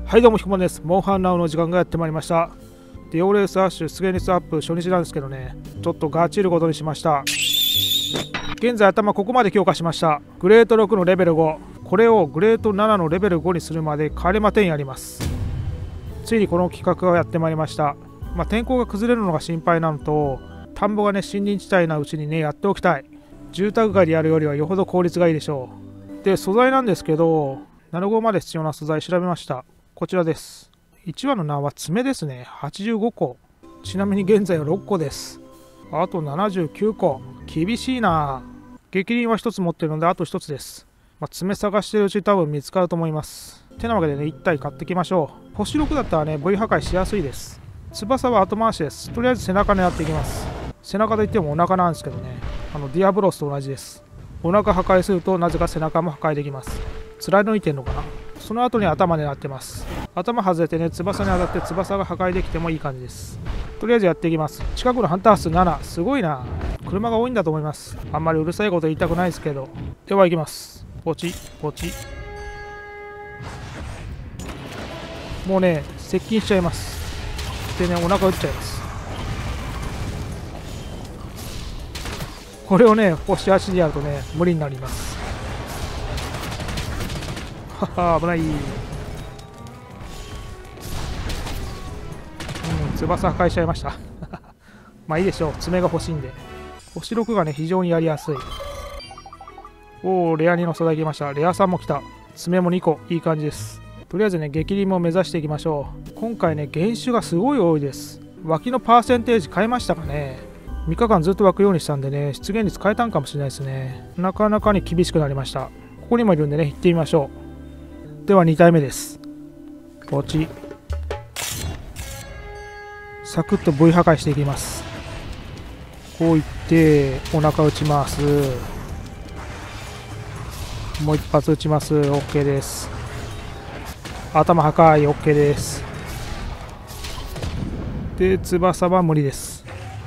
はいどうも、ひこまんです。モンハンナウの時間がやってまいりました。ディオレースアッシュ出現率アップ初日なんですけどね、ちょっとガチることにしました。現在頭ここまで強化しました。グレート6のレベル5、これをグレート7のレベル5にするまで帰れま10やります。ついにこの企画がやってまいりました。天候が崩れるのが心配なのと、田んぼがね、森林地帯なうちにね、やっておきたい。住宅街でやるよりはよほど効率がいいでしょう。で、素材なんですけど、75まで必要な素材調べました。こちらです。1羽の名は爪ですね。85個。ちなみに現在は6個です。あと79個。厳しいな。激鱗は1つ持ってるのであと1つです。爪探してるうちに多分見つかると思います。てなわけでね、1体買ってきましょう。星6だったらね、V 破壊しやすいです。翼は後回しです。とりあえず背中狙っていきます。背中といってもお腹なんですけどね。ディアブロスと同じです。お腹破壊するとなぜか背中も破壊できます。貫いてんのかな。その後に頭狙ってます。頭外れてね、翼に当たって翼が破壊できてもいい感じです。とりあえずやっていきます。近くのハンター数7、すごいな。車が多いんだと思います。あんまりうるさいこと言いたくないですけど。では行きます。ポチポチ。もうね、接近しちゃいます。でね、お腹打っちゃいます。これをね、星8でやるとね、無理になります。はは、危ない。翼破壊しちゃいました。いいでしょう。爪が欲しいんで。星6がね、非常にやりやすい。おお、レア2の素材来ました。レア3も来た。爪も2個。いい感じです。とりあえずね、激鱗も目指していきましょう。今回ね、原種がすごい多いです。脇のパーセンテージ変えましたかね。3日間ずっと湧くようにしたんでね、出現率変えたんかもしれないですね。なかなかに厳しくなりました。ここにもいるんでね、行ってみましょう。では2体目です。ポチ。サクッと V 破壊していきます。こういってお腹打ちます。もう一発打ちます。 OK です。頭破壊 OK です。で、翼は無理です。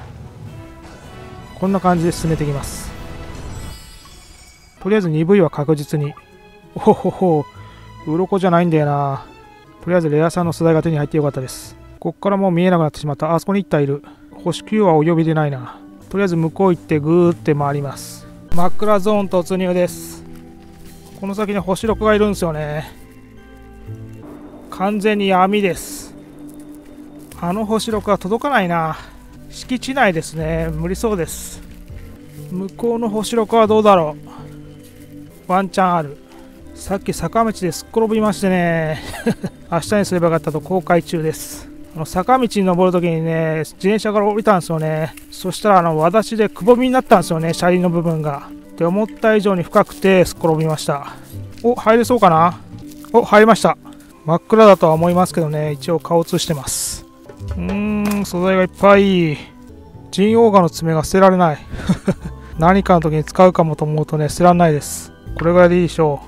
こんな感じで進めていきます。とりあえず 2V は確実に。おほほほ、鱗じゃないんだよな。とりあえずレアさんの素材が手に入ってよかったです。こっからもう見えなくなってしまった。あそこに1体いる。星9はお呼びでないな。とりあえず向こう行ってグーって回ります。真っ暗ゾーン突入です。この先に星6がいるんですよね。完全に闇です。星6は届かないな。敷地内ですね。無理そうです。向こうの星6はどうだろう。ワンチャンある。さっき坂道ですっ転びましてね。明日にすればよかったと後悔中です。坂道に登るときにね、自転車から降りたんですよね。そしたら私でくぼみになったんですよね、車輪の部分が。って思った以上に深くてすっ転びました。お、入れそうかな。お、入りました。真っ暗だとは思いますけどね、一応顔映してます。素材がいっぱい。ジンオーガの爪が捨てられない。何かの時に使うかもと思うとね、捨てられないです。これぐらいでいいでしょ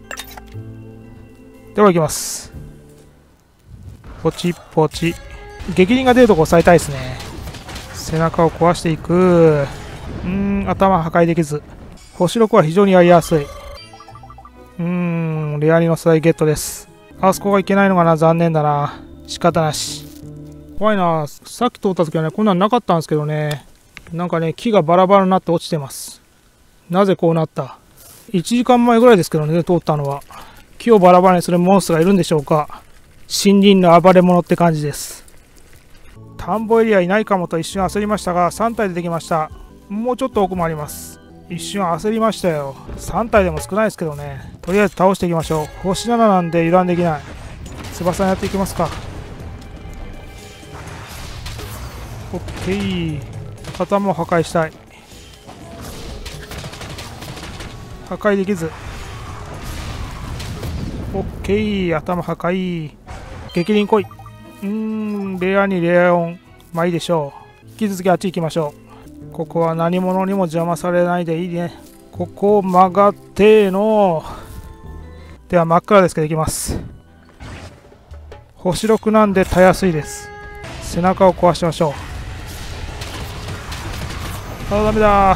う。では行きます。ポチポチ。激鱗が出るとこ押さえたいですね。背中を壊していく。頭破壊できず。星6は非常にやりやすい。レア2の素材ゲットです。あそこがいけないのかな。残念だな。仕方なし。怖いな。さっき通った時はね、こんなんなかったんですけどね。なんかね、木がバラバラになって落ちてます。なぜこうなった。1時間前ぐらいですけどね、通ったのは。木をバラバラにするモンスターがいるんでしょうか。森林の暴れ者って感じです。田んぼエリアいないかもと一瞬焦りましたが、3体出てきました。もうちょっと奥もあります。一瞬焦りましたよ。3体でも少ないですけどね。とりあえず倒していきましょう。星7なんで油断できない。翼やっていきますか。オッケー。頭を破壊したい。破壊できず。オッケー。頭破壊。激鱗来い。レアにレア4。いいでしょう。引き続きあっち行きましょう。ここは何者にも邪魔されないでいいね。ここを曲がっての。では真っ暗ですけど行きます。星6なんでたやすいです。背中を壊しましょう。ダメだ。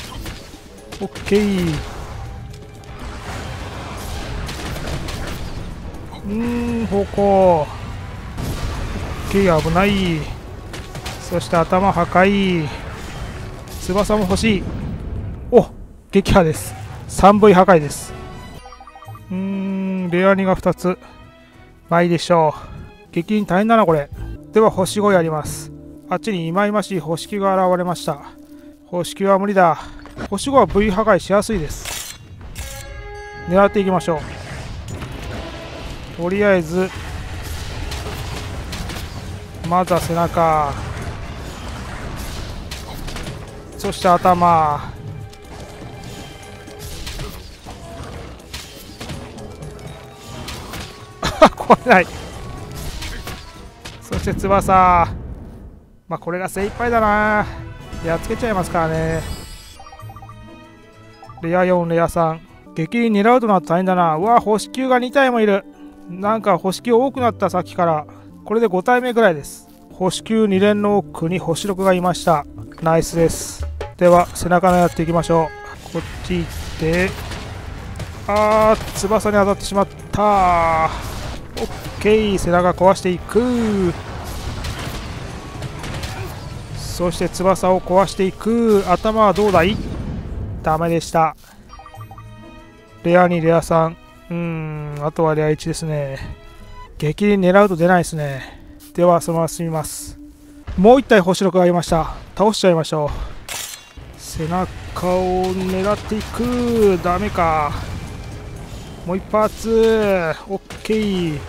オッケー。 方向。OK、危ない。そして頭破壊。翼も欲しい。お、撃破です。3V 破壊です。レア2が2つ。まあいいでしょう。激に大変だな、これ。では、星5やります。あっちに忌々しい星9が現れました。星9は無理だ。星5は V 破壊しやすいです。狙っていきましょう。とりあえず、まずは背中。そして頭。壊れない。そして翼。まあこれが精一杯だな。やっつけちゃいますからね。レア4、レア3。激に狙うとなったら大変だな。うわ、星9が2体もいる。なんか星9多くなった、さっきから。これで5体目ぐらいです。星9、2連の奥に星6がいました。ナイスです。では、背中のやっていきましょう。こっち行って。翼に当たってしまった。オッケー、背中壊していく。そして翼を壊していく。頭はどうだい？ダメでした。レア2、レア3。あとはレア1ですね。激に狙うと出ないですね。では、そのまま進みます。もう1体星6がありました。倒しちゃいましょう。背中を狙っていく。ダメか。もう一発。オッケー。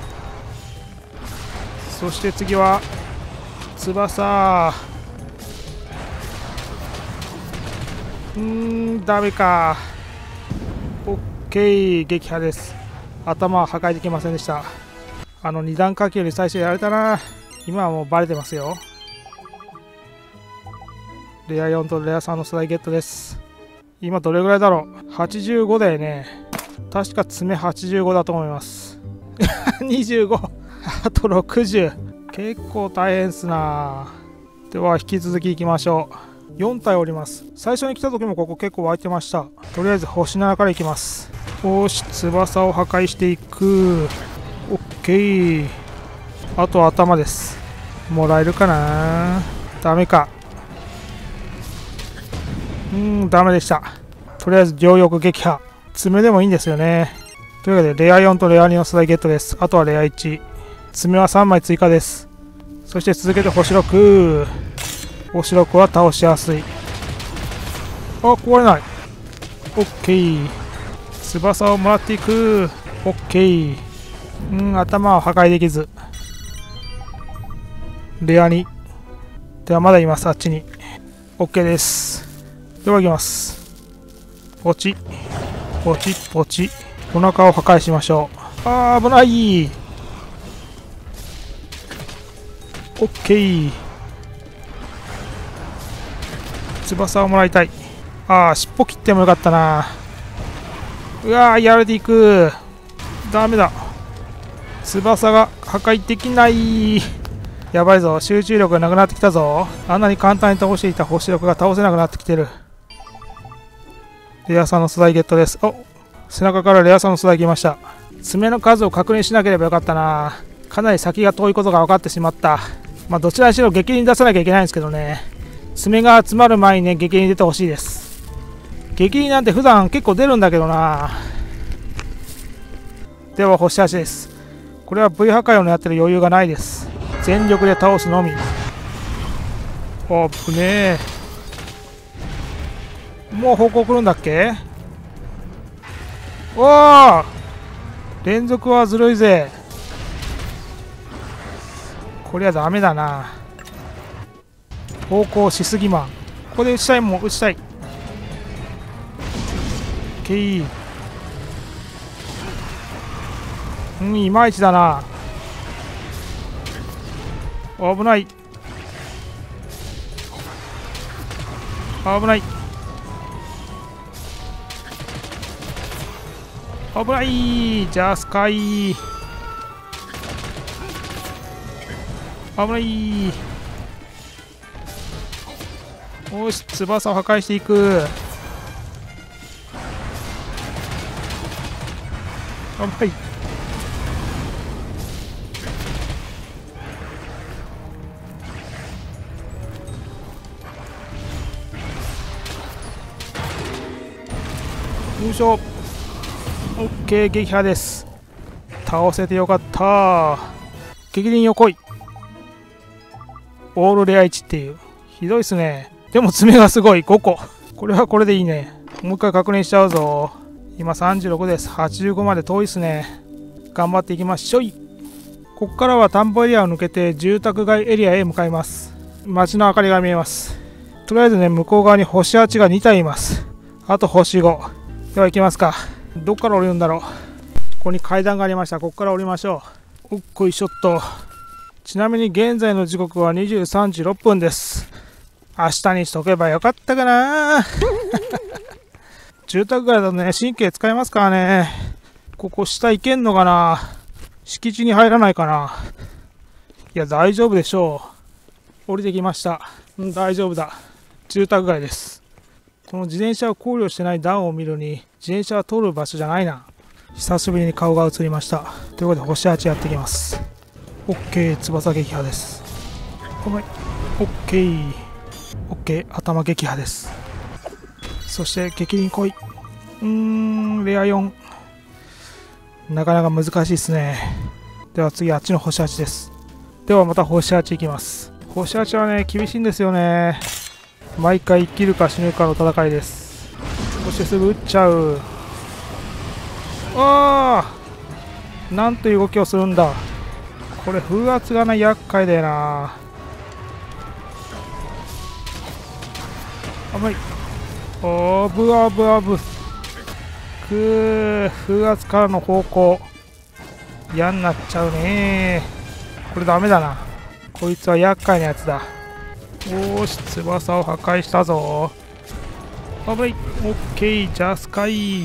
そして次は翼。ダメか。オッケー、撃破です。頭は破壊できませんでした。2段火球に最初やられたな。今はもうバレてますよ。レア4とレア3の素材ゲットです。今どれぐらいだろう。85だよね。確か爪85だと思います。25。あと60。結構大変っすな。では引き続き行きましょう。4体おります。最初に来た時もここ結構湧いてました。とりあえず星7から行きます。よし、翼を破壊していく。オッケー。あとは頭です。もらえるかな。ダメか。ダメでした。とりあえず両翼撃破。爪でもいいんですよね。というわけでレア4とレア2の素材ゲットです。あとはレア1。爪は3枚追加です。そして続けて星6。星6は倒しやすい。壊れない。オッケー。翼をもらっていく。オッケー。頭は破壊できず。レア2。ではまだいます、あっちに。オッケーです。では行きます。ポチ。ポチポチ。お腹を破壊しましょう。危ない。オッケー。翼をもらいたい。尻尾切ってもよかったな。やられていく。ダメだ。翼が破壊できない。やばいぞ。集中力がなくなってきたぞ。あんなに簡単に倒していた星力が倒せなくなってきてる。レアさんの素材ゲットです。背中からレアさんの素材来ました。爪の数を確認しなければよかったな。かなり先が遠いことが分かってしまった。どちらにしろ激に出さなきゃいけないんですけどね。爪が集まる前にね、激に出てほしいです。激になんて普段結構出るんだけどな。では星8です。これは V 破壊を狙ってる余裕がないです。全力で倒すのみ。危ねえ。もう方向来るんだっけ。連続はずるいぜ。これはダメだな。方向しすぎマン。ここで打ちたいもん、打ちたい。ケイ。いまいちだな。危ない。危ない。危ない。じゃあスカイ。危ない。よし、翼を破壊していく。危ない。 いしょ。オッケー、撃破です。倒せてよかった。激鱗横井オールレア1っていう、ひどいっすね。でも爪がすごい、5個。これはこれでいいね。もう一回確認しちゃうぞ。今36です。85まで遠いっすね。頑張っていきましょい。ここからは田んぼエリアを抜けて住宅街エリアへ向かいます。街の明かりが見えます。とりあえずね、向こう側に星8が2体います。あと星5。では行きますか。どっから降りるんだろう。ここに階段がありました。ここから降りましょう。おっこいしょっと。ちなみに現在の時刻は23時6分です。明日にしとけばよかったかな。住宅街だとね、神経使いますからね。ここ下行けんのかな。敷地に入らないかな。いや、大丈夫でしょう。降りてきました。大丈夫だ。住宅街です。この自転車を考慮してない段を見るに、自転車は通る場所じゃないな。久しぶりに顔が映りました。ということで、星8やってきます。OK、翼撃破です。OK、OK、頭撃破です。そして、激鱗来い。レア4。なかなか難しいですね。では次、あっちの星8です。ではまた星8いきます。星8はね、厳しいんですよね。毎回生きるか死ぬかの戦いです。そしてすぐ撃っちゃう。ああ、なんという動きをするんだ。これ風圧がね、厄介だよな。危ない。オブオブオブ。風圧からの方向嫌になっちゃうね。これダメだな。こいつは厄介なやつだ。おーし、翼を破壊したぞ。危ない。オッケー、ジャスカイ。オッ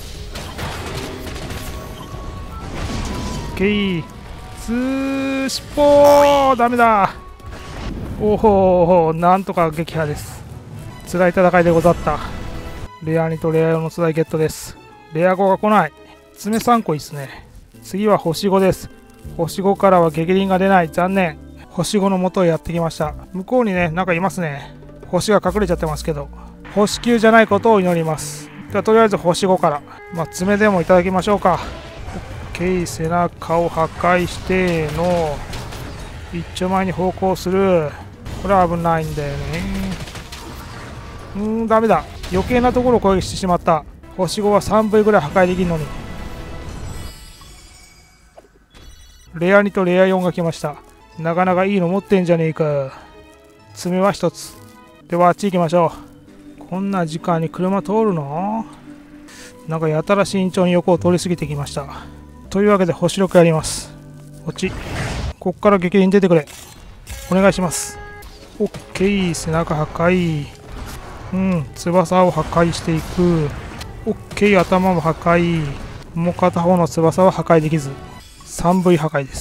ケー、尻尾ダメだ。おお、なんとか撃破です。辛い戦いでござった。レア2とレア4の素材ゲットです。レア5が来ない。爪3個いいっすね。次は星5です。星5からは激鱗が出ない。残念。星5の元へやってきました。向こうにね、なんかいますね。星が隠れちゃってますけど。星9じゃないことを祈ります。ではとりあえず星5から。爪でもいただきましょうか。オッケー、背中を破壊しての、一丁前に方向する。これは危ないんだよね。ダメだ。余計なところを攻撃してしまった。星5は 3V ぐらい破壊できるのに。レア2とレア4が来ました。なかなかいいの持ってんじゃねえか。爪は1つ。ではあっち行きましょう。こんな時間に車通るの？なんかやたら慎重に横を通り過ぎてきました。というわけで星6やります。こっち。こっから激鱗出てくれ。お願いします。オッケー、背中破壊。翼を破壊していく。オッケー、頭も破壊。もう片方の翼は破壊できず。3V 破壊です。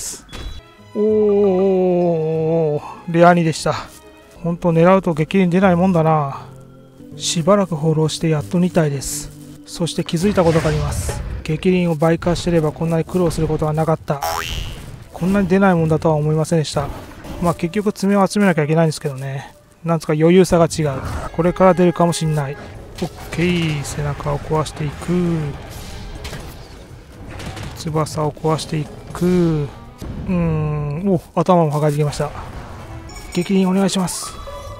おー、レア2でした。ほんと狙うと激鱗出ないもんだな。しばらく放浪してやっと2体です。そして気づいたことがあります。激鱗を倍化してればこんなに苦労することはなかった。こんなに出ないもんだとは思いませんでした。結局爪を集めなきゃいけないんですけどね。なんつか余裕さが違う。これから出るかもしんない。オッケー、背中を壊していく。翼を壊していく。お、頭も破壊できました。激鱗お願いします。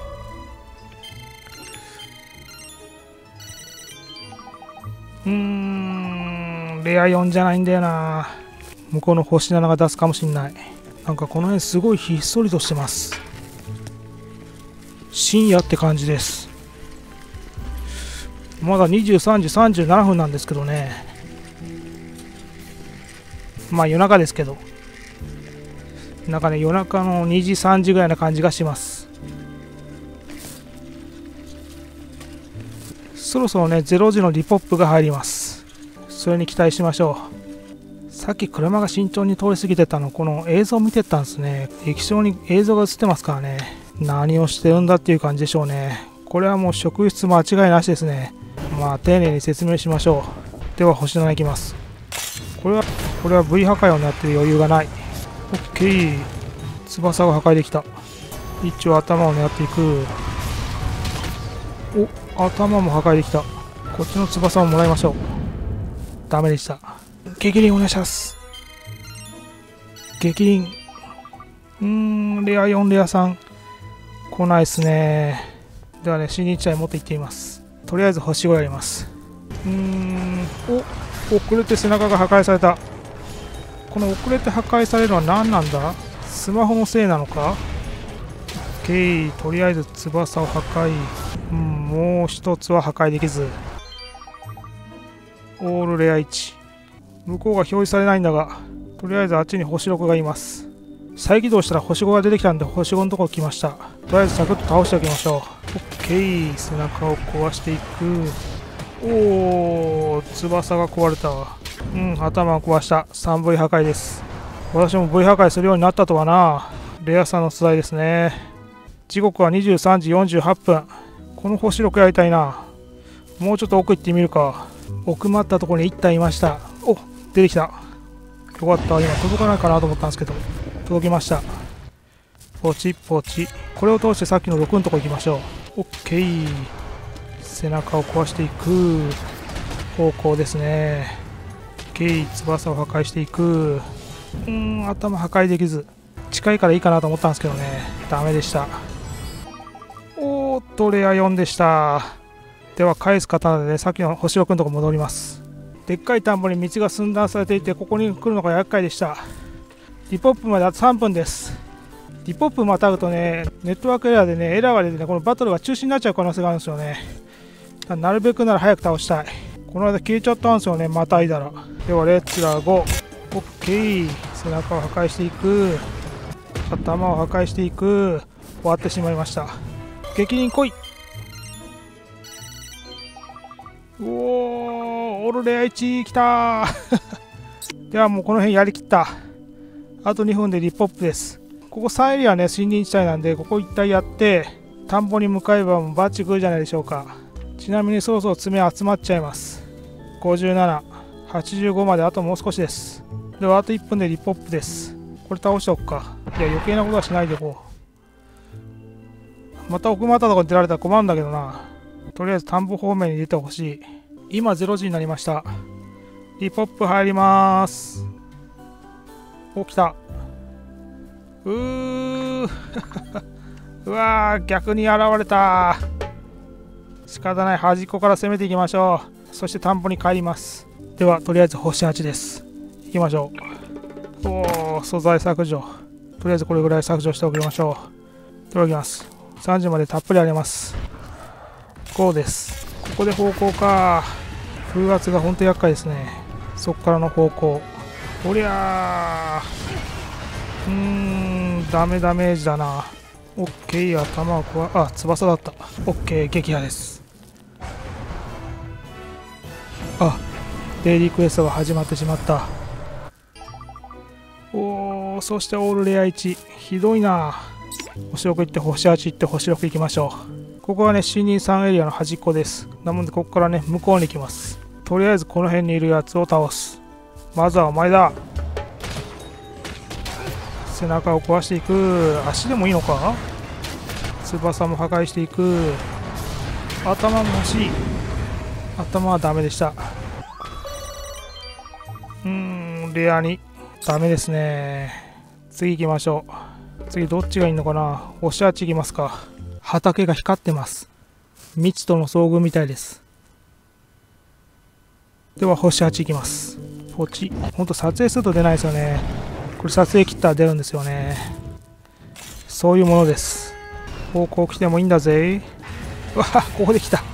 レア4じゃないんだよな。向こうの星7が出すかもしんない。なんかこの辺すごいひっそりとしてます。深夜って感じです。まだ23時37分なんですけどね。夜中ですけど。なんかね、夜中の2時3時ぐらいな感じがします。そろそろね、0時のリポップが入ります。それに期待しましょう。さっき車が慎重に通り過ぎてたの、この映像を見てたんですね。液晶に映像が映ってますからね。何をしてるんだっていう感じでしょうね。これはもう職質間違いなしですね。丁寧に説明しましょう。では星7いきます。これは V 破壊を狙ってる余裕がない。オッケー。翼が破壊できた。一応頭を狙っていく。お、頭も破壊できた。こっちの翼をもらいましょう。 ダメでした。激鱗お願いします。激鱗。レア4、レア3。来ないっすね。ではね、新日体持っていってみます。とりあえず星5やります。遅れて背中が破壊された。この遅れて破壊されるのは何なんだ？スマホのせいなのか？ OK。とりあえず翼を破壊。もう一つは破壊できず。オールレア1。向こうが表示されないんだが、とりあえずあっちに星6がいます。再起動したら星5が出てきたんで星5のところ来ました。とりあえずサクッと倒しておきましょう。OK。背中を壊していく。翼が壊れたわ。頭を壊した。3V 破壊です。私も V 破壊するようになったとはな。レアさの素材ですね。時刻は23時48分。この星6やりたいな。もうちょっと奥行ってみるか。奥まったところに1体いました。出てきた。よかった。今届かないかなと思ったんですけど、届きました。ポチポチ。これを通してさっきの6のとこ行きましょう。OK。背中を壊していく方向ですね。OK。翼を破壊していく。頭破壊できず。近いからいいかなと思ったんですけどね。ダメでした。レア4でした。では返す刀でね、さっきの星6のとこ戻ります。でっかい田んぼに道が寸断されていて、ここに来るのが厄介でした。リポップまであと3分です。リポップまたぐとね、ネットワークエラーでね、エラーが出てね、このバトルが中止になっちゃう可能性があるんですよね。なるべくなら早く倒したい。この間消えちゃったんですよね、またいだら。ではレッツラーゴー。OK。背中を破壊していく。頭を破壊していく。終わってしまいました。激鱗来い。オールレア1来たーではもうこの辺やりきった。あと2分でリポップです。ここ3エリアね、森林地帯なんで、ここ一帯やって、田んぼに向かえばもうバッチ来るじゃないでしょうか。ちなみにそろそろ爪集まっちゃいます。57、85まであともう少しです。ではあと1分でリポップです。これ倒しておくか。いや、余計なことはしないでおこう。また奥まったところに出られたら困るんだけどな。とりあえず田んぼ方面に出てほしい。今0時になりました。リポップ入ります。来た。うわー、逆に現れた。仕方ない。端っこから攻めていきましょう。そして田んぼに帰ります。ではとりあえず星8です。行きましょう。素材削除。とりあえずこれぐらい削除しておきましょう。いただきます。3時までたっぷりあります。5です。ここで方向か。風圧が本当厄介ですね。そこからの方向。おりゃー。ダメダメージだな。OK。頭を翼だった。OK。撃破です。デイリークエストが始まってしまった。そしてオールレア1。ひどいな。星6行って星8行って星6行きましょう。ここはね、森林3エリアの端っこです。なのでここからね、向こうに行きます。とりあえずこの辺にいるやつを倒す。まずはお前だ。背中を壊していく。足でもいいのか。翼も破壊していく。頭も欲しい。頭はダメでした。レアにダメですね。次行きましょう。次どっちがいいのかな。星8行きますか。畑が光ってます。未知との遭遇みたいです。では星8行きます。ポチ。ほんと撮影すると出ないですよね。これ撮影切ったら出るんですよね。そういうものです。方向来てもいいんだぜ。ここで来た。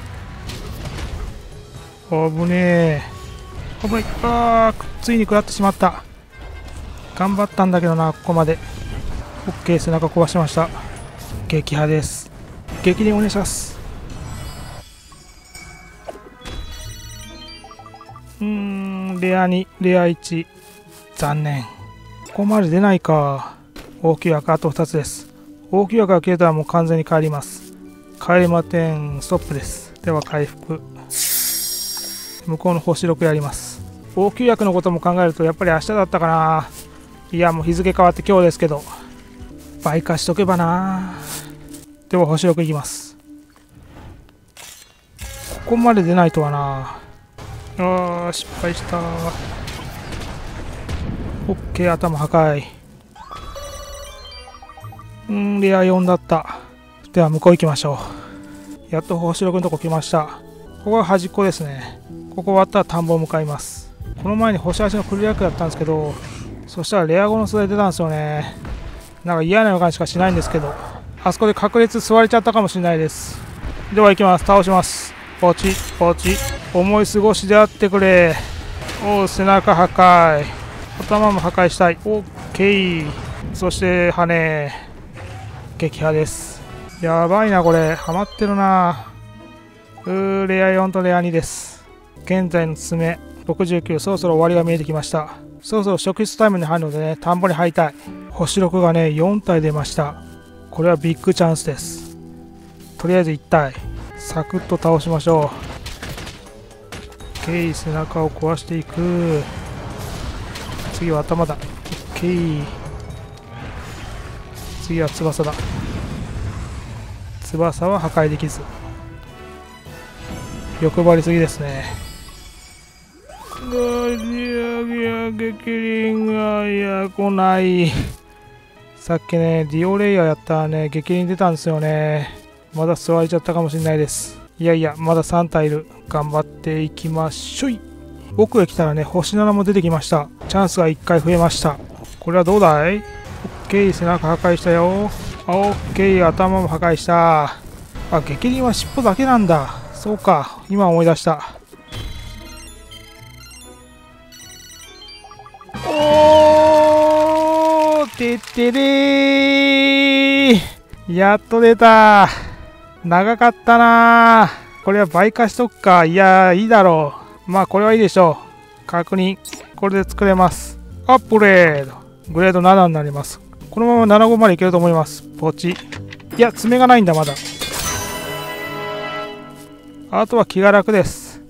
危ねえ。危ない。ついに食らってしまった。頑張ったんだけどな、ここまで。OK。背中壊しました。撃破です。激励お願いします。レア2、レア1。残念。ここまで出ないか。応急薬あと2つです。応急薬が消えたらもう完全に帰ります。帰れまてん。ストップです。では回復。向こうの星6やります。応急薬のことも考えるとやっぱり明日だったかな。いやもう日付変わって今日ですけど。倍化しとけばな。では星6いきます。ここまで出ないとはな。 あー、失敗した。オッケー、頭破壊。レア4だった。では向こう行きましょう。やっと星6のとこ来ました。ここが端っこですね。ここ終わったら田んぼを向かいます。この前に星8のクリア役やったんですけど、そしたらレア5の素材出たんですよね。なんか嫌な予感しかしないんですけど、あそこで確率座れちゃったかもしれないです。では行きます。倒します。ポチポチ。思い過ごしであってくれ。おう、背中破壊。頭も破壊したい。オッケー。そして羽。撃破です。やばいな、これ。ハマってるな。レア4とレア2です。現在の爪69、そろそろ終わりが見えてきました。そろそろ職質タイムに入るのでね、田んぼに入りたい。星6がね、4体出ました。これはビッグチャンスです。とりあえず1体、サクッと倒しましょう。OK、背中を壊していく。次は頭だ。OK、次は翼だ。翼は破壊できず。欲張りすぎですね。激鱗が、いや、来ない。さっきね、ディオレイヤーやったらね、激鱗出たんですよね。まだ座れちゃったかもしれないです。いやいや、まだ3体いる。頑張っていきましょい。奥へ来たらね、星7も出てきました。チャンスが1回増えました。これはどうだい？ OK、背中破壊したよ。OK、頭も破壊した。あ、激鱗は尻尾だけなんだ。そうか、今思い出した。おー、てってれー。やっと出た。長かったな。これは倍化しとくか。いやー、いいだろう。まあ、これはいいでしょう。確認。これで作れます。アップグレード。グレード7になります。このまま75までいけると思います。ポチ。いや、爪がないんだ、まだ。あとは気が楽です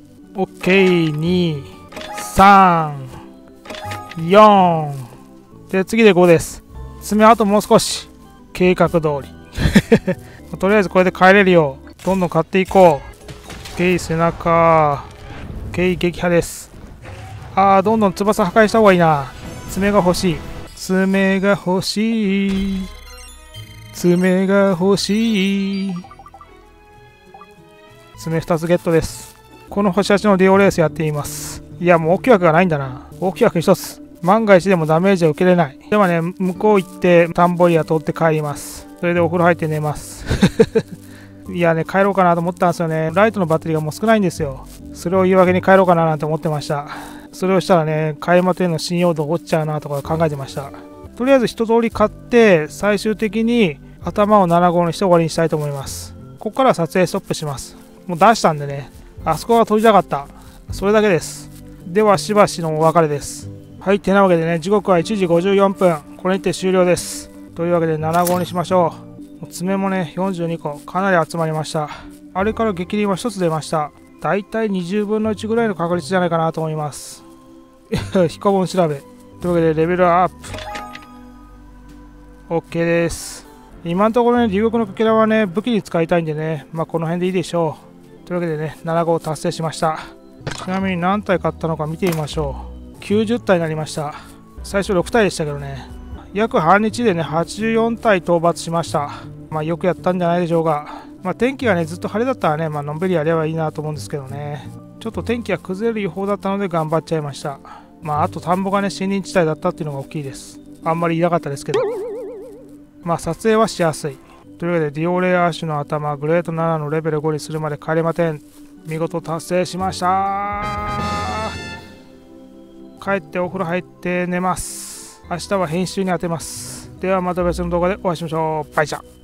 。OK、2、3、4。で、次で5です。爪あともう少し。計画通り。とりあえずこれで帰れるよう、どんどん買っていこう。OK、背中。OK、撃破です。どんどん翼破壊した方がいいな。爪が欲しい。爪が欲しい。爪が欲しい。爪2つゲットです。この星8のディオレースやっています。いや、もう大きい枠がないんだな。大きい枠1つ。万が一でもダメージを受けれない。ではね、向こう行って田んぼリア通って帰ります。それでお風呂入って寝ます。いやね、帰ろうかなと思ったんですよね。ライトのバッテリーがもう少ないんですよ。それを言い訳に帰ろうかななんて思ってました。それをしたらね、買いまての信用度落ちちゃうなとか考えてました。とりあえず一通り買って、最終的に頭を75にして終わりにしたいと思います。ここから撮影ストップします。もう出したんでね、あそこが撮りたかった。それだけです。では、しばしのお別れです。はい、てなわけでね、時刻は1時54分。これにて終了です。というわけで、75にしましょう。爪もね、42個。かなり集まりました。あれから激鱗は1つ出ました。だいたい20分の1ぐらいの確率じゃないかなと思います。彦本調べ。というわけで、レベルアップ。OK です。今のところね、竜国のかけらはね、武器に使いたいんでね、まあこの辺でいいでしょう。というわけでね、75達成しました。ちなみに何体買ったのか見てみましょう。90体になりました。最初6体でしたけどね。約半日でね、84体討伐しました。まあよくやったんじゃないでしょうか。まあ天気がね、ずっと晴れだったらね、まあのんびりやればいいなと思うんですけどね。ちょっと天気が崩れる予報だったので頑張っちゃいました。まああと田んぼがね、森林地帯だったっていうのが大きいです。あんまりいなかったですけど。まあ撮影はしやすい。というわけで、ディオレアッシュの頭、グレート7のレベル5にするまで帰れません。見事達成しました。帰ってお風呂入って寝ます。明日は編集に当てます。ではまた別の動画でお会いしましょう。バイチャ。